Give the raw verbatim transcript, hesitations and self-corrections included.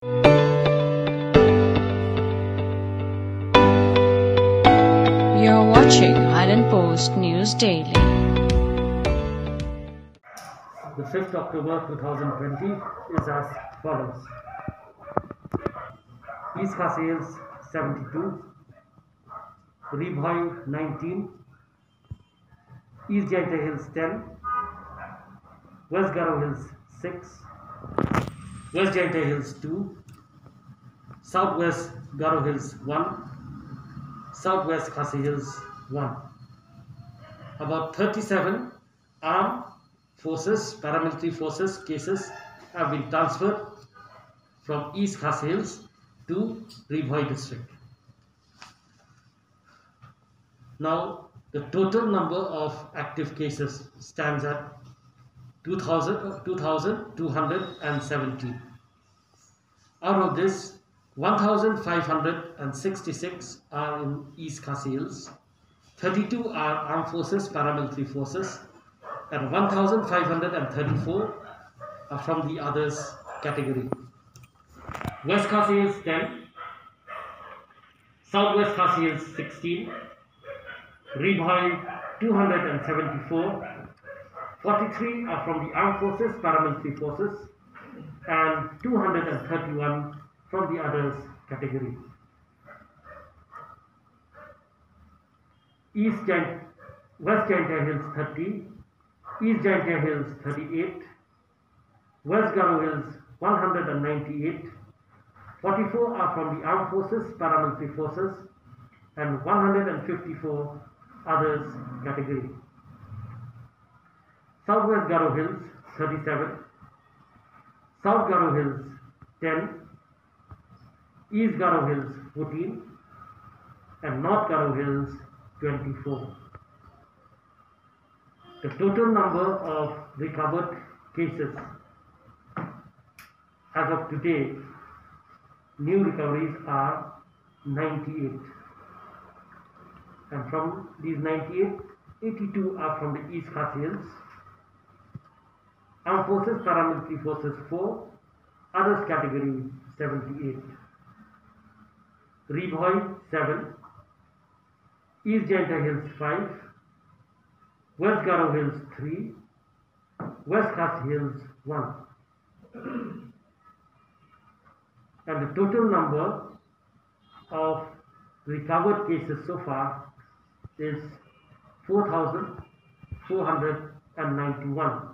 You're watching Island Post News Daily. The fifth of October two thousand twenty is as follows. East Khasi seventy-two, Ribhoi nineteen, East Jaintia Hills ten, West Garo Hills six, West Jaintia Hills two, Southwest Garo Hills one, Southwest Khasi Hills one. About thirty-seven armed forces, paramilitary forces cases have been transferred from East Khasi Hills to Ribhoi district. Now, the total number of active cases stands at two thousand two hundred seventy. Out of this, one thousand five hundred sixty-six are in East Khasi Hills, thirty-two are armed forces, paramilitary forces, and one thousand five hundred thirty-four are from the others category. West Khasi Hills ten, Southwest Khasi Hills sixteen, Ribhoi two hundred seventy-four, forty-three are from the armed forces, paramilitary forces, and two hundred thirty-one from the others category. East Jaint West Jaintia Hills thirty, East Jaintia Hills thirty-eight, West Garo Hills one hundred ninety-eight, forty-four are from the armed forces, paramilitary forces, and one hundred fifty-four others category. Southwest Garo Hills thirty-seven, South Garo Hills ten, East Garo Hills fourteen, and North Garo Hills twenty-four. The total number of recovered cases as of today, new recoveries are ninety-eight. And from these ninety-eight, eighty-two are from the East Khasi Hills. Armed Forces, Paramilitary Forces four, others category seventy-eight. Ribhoi seven, East Jaintia Hills five, West Garo Hills three, West Khasi Hills one. And the total number of recovered cases so far is four thousand four hundred ninety-one.